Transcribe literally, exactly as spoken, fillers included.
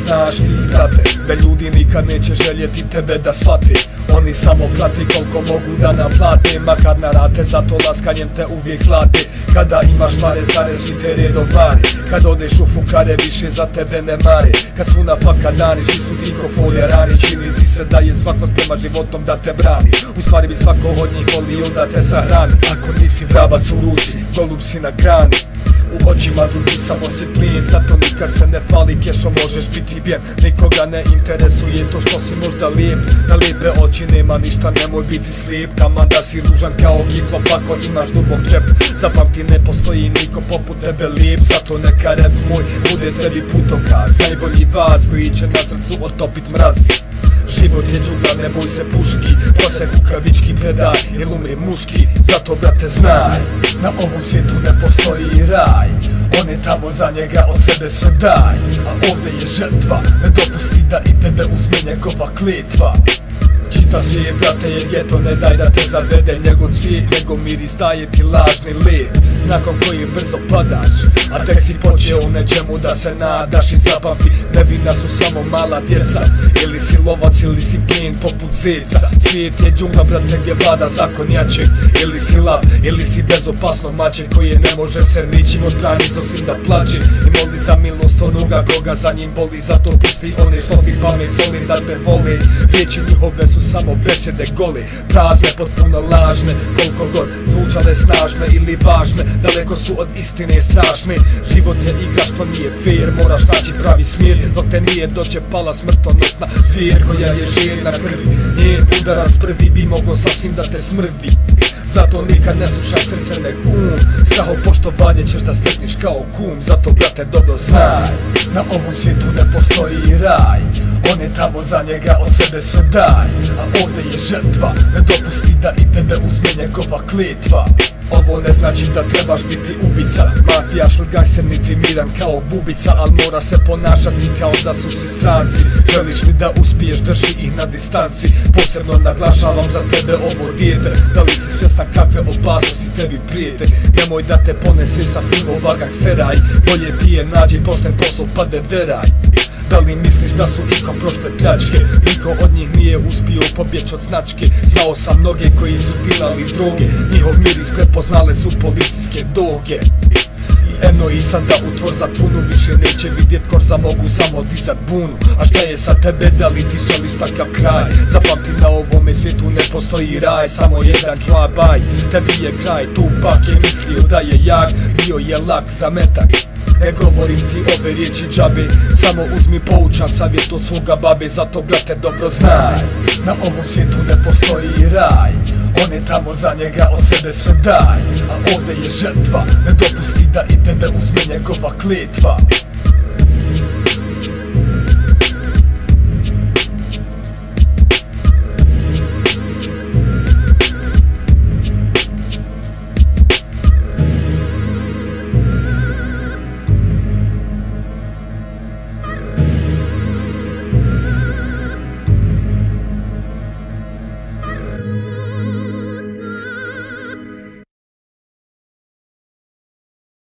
znaš ti, brate, da ljudi nikad neće željeti tebe da shvate. Oni samo prati koliko mogu da naplate, makar na rate, zato laskanjem te uvijek zlate. Kada imaš pare, care svi te redom pare, kad odeš u fukare, više za tebe ne mare. Kad su na faka dani, svi su ti ko foljerani, čini ti se da je svako sprema životom da te brani. U stvari bi svako od njih volio da te sahrani. Ako nisi vrabac u ruci, golub si na grani, u očima drugi samo si plin, zato nikad se ne fali kešo, možeš biti bijen. Nikoga ne interesuje to što si možda lijep, na lijepe oči nema ništa, nemoj biti slijep. Taman da si ružan kao kiklo, ako imaš dubok džep. Zapamti, ne postoji niko poput tebe lijep, zato neka rap moj bude tebi putokaz. Najbolji vas koji će na srcu otopit mraz. Život je džungla, ne boj se puški, posej kukavički predaj ili umri muški. Zato brate znaj, na ovom svijetu ne postoji raj, on je tamo, za njega od sebe sve daj. A ovdje je žrtva, ne dopusti da i tebe uzme njegova kletva. Čita svijet brate, jer geto ne daj da te zavede njegov cvijet, njegov miris daje ti lažni let, nakon koji brzo padaš, a tek si počeo nečemu da se nadaš. I zapamti, nevina su samo mala djeca, ili si lovac ili si plin poput zeca. Svijet je džungla brate gdje vlada zakon jačeg, ili si lav ili si bezopasno mačeg koji ne može se ničim odbranit osim da plače. I moli za milost onoga koga za njim boli, zato pusti one što ti pamet soli da te vole. Riječi njihove su samo besede gole, prazne, potpuno lažne, koliko god zvučale snažne ili važne, daleko su od istine strašne. Život je igra što nije fair, moraš naći pravi smjer, dok te nije dočepala smrtonosna zvijer koja je željna krvi. Njen udarac prvi bi mogo sasvim da te smrvi, zato nikad ne slušaj srce nek um. Straho poštovanje ćeš da stekneš kao kum, zato brate dobro znaj, na ovom svijetu ne postoji raj, on je tamo, za njega od sebe sve daj. A ovdje je žrtva, ne dopusti da i tebe uzme njegova kletva. Ovo ne znači da trebaš biti ubica, mafija, šlgaj se niti miran kao bubica, al mora se ponašati kao da su svi stranci. Želiš li da uspiješ, drži ih na distanci. Posebno naglašavam za tebe ovo dijete, da li si svjestan kakve opasnosti tebi prijete. Nemoj da te ponese sa filmova gangsteraj, bolje ti je nađi pošten posao pa de veraj. Da li misliš da su ikom prošle pljačke, niko od njih nije uspio pobjeć od značke. Znao sam mnoge koji su pilali droge, njihov miris prepoznale su policijske doge. I eno i sada u tvor za trunu, više neće vidjet korza, mogu samo dizat bunu. A šta je sa tebe, da li ti želiš takav kraj? Zapamti, na ovome svijetu ne postoji raj, samo jedan džabaj, tebi je kraj. Tupak je mislio da je jak, bio je lak za metak. Ne govorim ti ove riječi džabe, samo uzmi poučan savjet od svoga babe. Zato brate dobro znaj, na ovom svijetu ne postoji raj, on je tamo, za njega od sebe sve daj. A ovdje je žrtva, ne dopusti da i tebe uzme njegova kletva.